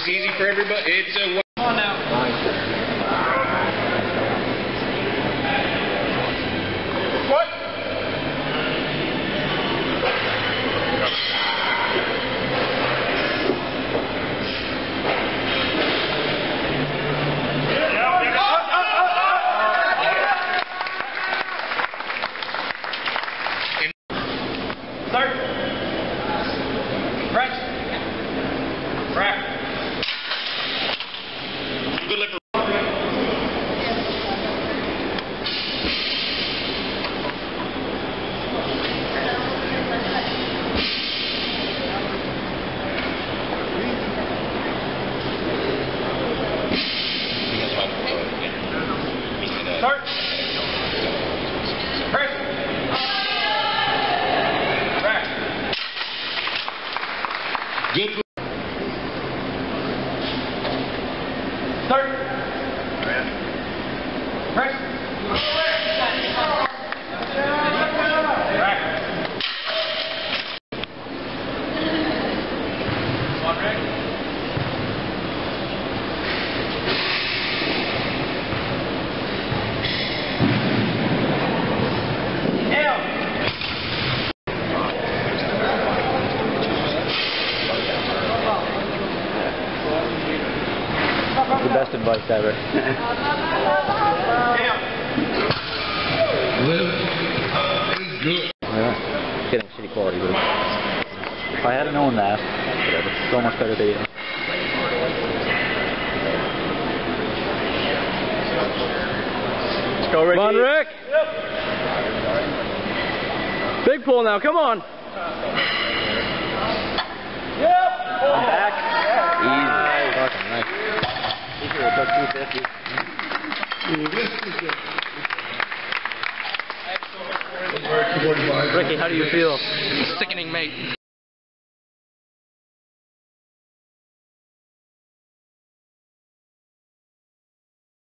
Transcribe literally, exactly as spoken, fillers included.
It's easy for everybody. It's a. Come on now. What? Start. Press. Rack. Good lift. Start. Press. Rack. Good. Start. Press. Rack. One rack. The best advice ever. Good. Yeah. Getting shitty quality, but if I had known that, whatever. So much better video. Let's go, Ricky. Come on, Rick. Yep. Big pull now. Come on. Yep. I'm back. Easy. Fucking nice. He should have took two fifty. Ricky, how do you feel? Sickening, mate.